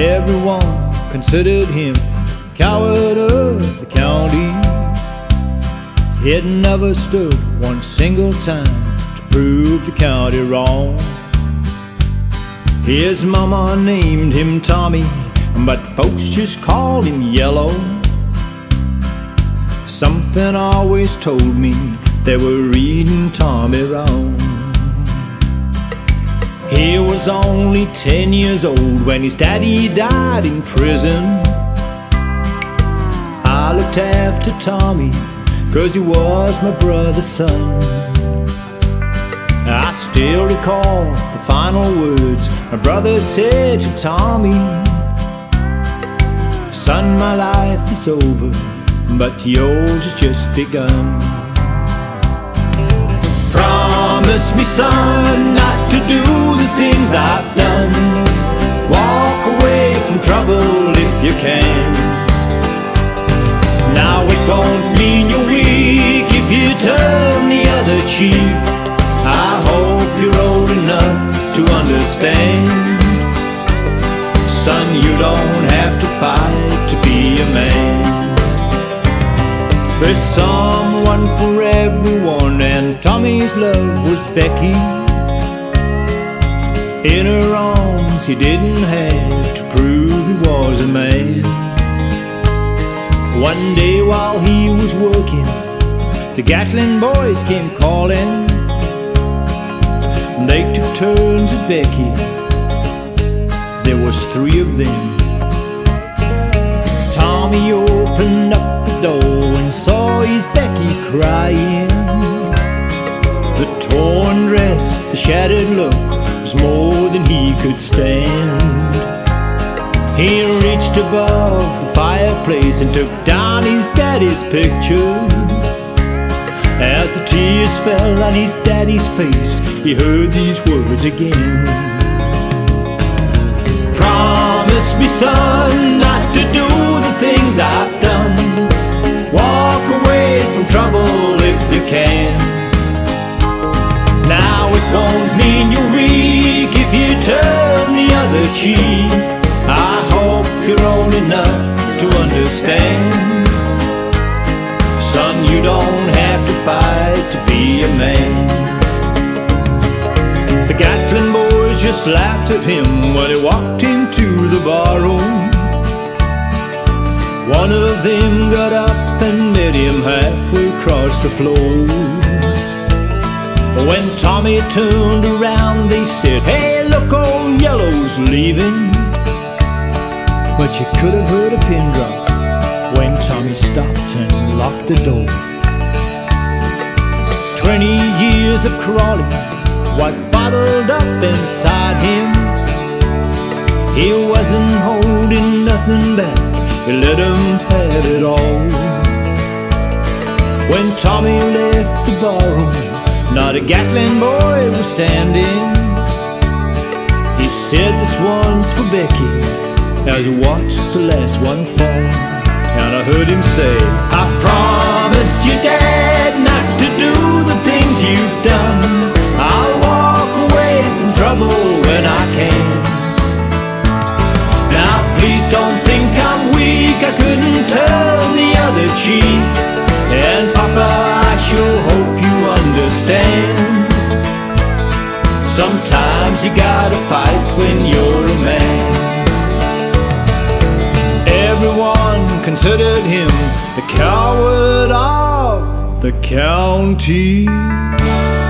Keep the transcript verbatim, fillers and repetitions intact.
Everyone considered him coward of the county. He'd never stood one single time to prove the county wrong. His mama named him Tommy, but folks just called him Yellow. Something always told me they were reading Tommy wrong. He was only ten years old when his daddy died in prison. I looked after Tommy 'cause he was my brother's son. I still recall the final words my brother said to Tommy: "Son, my life is over, but yours has just begun. Promise me, son, not to do the things I've done. Walk away from trouble if you can. Now it won't mean you're weak if you turn the other cheek. I hope you're old enough to understand. Son, you don't have to fight to be a man. There's someone for everyone, and Tommy's love was Becky. In her arms he didn't have to prove he was a man. One day while he was working, the Gatlin boys came calling. They took turns at Becky. There was three of them. Tommy opened up the door and saw his Becky crying. The torn dress, the shattered look was more than he could stand. He reached above the fireplace and took down his daddy's picture. As the tears fell on his daddy's face, he heard these words again: "Promise me, son, not to do the things I've done. Walk away from trouble if you can. Now it won't mean you're weak if you turn the other cheek. I hope you're old enough to understand. Son, you don't have to fight to be a man." The Gatlin boys just laughed at him when he walked into the barroom. One of them got up and met him halfway across the floor. When Tommy turned around, they said, "Hey, look, old Yellow's leaving." But you could have heard a pin drop when Tommy stopped and locked the door. Twenty years of crawling was bottled up inside him. He wasn't holding nothing back, he let him have it all. When Tommy left the barroom, not a Gatlin boy was standing. He said, "This one's for Becky," as he watched the last one fall. And I heard him say, "I promised you, Dad, not to do the things you've done. I'll walk away from trouble when I can. Now please don't think I'm weak, I couldn't turn the other cheek. And Papa, I sure hope you understand. Sometimes you gotta fight when you're a man." Everyone considered him the coward of the county.